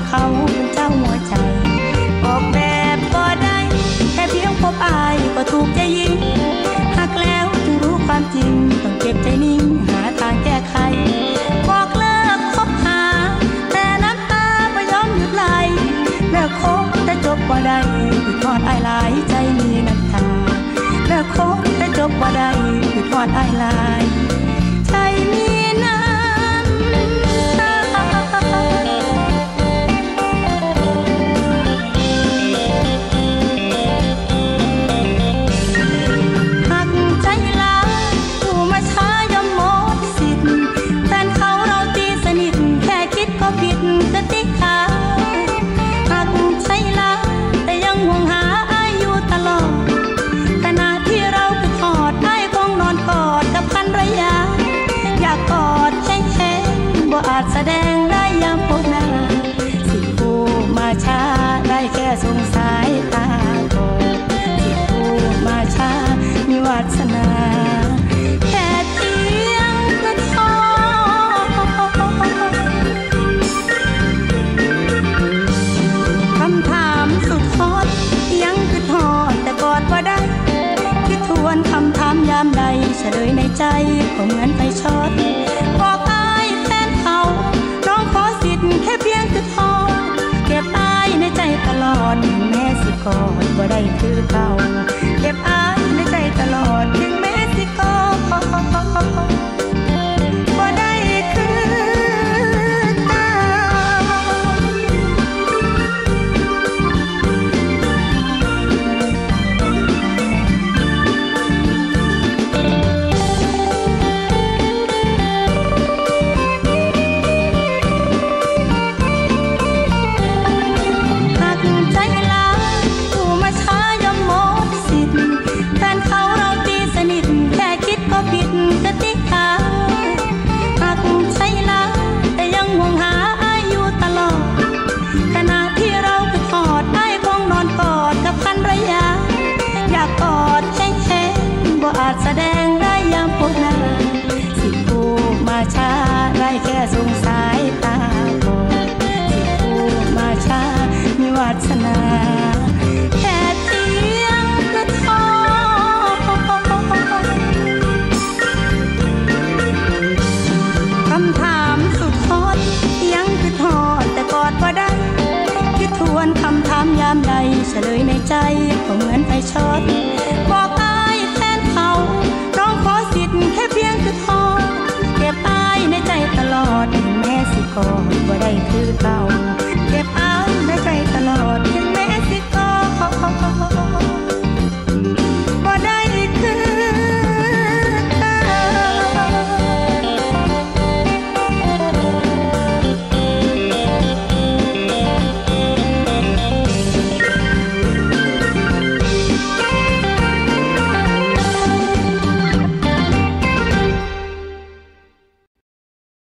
เขาเป็นเจ้าหัวใจออกแบบก็ได้แค่เพียงพบอายก็ถูกใจยิ่งหักแล้วจึงรู้ความจริงต้องเก็บใจนิ่งหาทางแก้ไขบอกเลิกคบหาแต่น้ำตาไม่ยอมหยุดไหลเลิกคบแต่จบบ่ได้คือทอดอายหลายใจมีน้ำตาเลิกคบแต่จบบ่ได้คือทอดอายหลายใจมีน้ำแสดงได้ยามพบหน้าสิผู้มาช้าได้แค่สงสายตาโกสิผู้มาช้ามีวาสนาแค่เพียงกระทอคำถามสุดฮอตยังคือทอดแต่กอดว่าได้คิดทวนคำถามยามใดเฉลยในใจก็เหมือนไฟช็อตบอกแค่เพียงคือทอดเก็บอายในใจตลอดถึงแม้สิกอดบ่ได้คือเก่าเก็บอายในใจตลอดถึงแม้สิกอดบ่ได้คือเก่าผิดกติกาหากใช่ละแต่ยังห่วงหาอายุตลอดขณะที่เราไปทอดได้คงนอนกอดกับภรรยาอยากกอดแข็งๆบ่อาจแสดงได้ยามพบหน้าสิผู้มาช้าได้แค่สงสายตาโกสิผู้มาช้ามีวาสนาแค่เพียงกระทอคำถามสุดฮอตยังคือทอดแต่กอดว่าได้คิดทวนคำถามยามใดเฉลยในใจก็เหมือนไฟช็อตบอกอายแทนเขาร้องขอสิทธิ์แค่เพียงคือทอดเก็บอายในใจตลอดถึงแม้สิกอดบ่ได้คือเก่า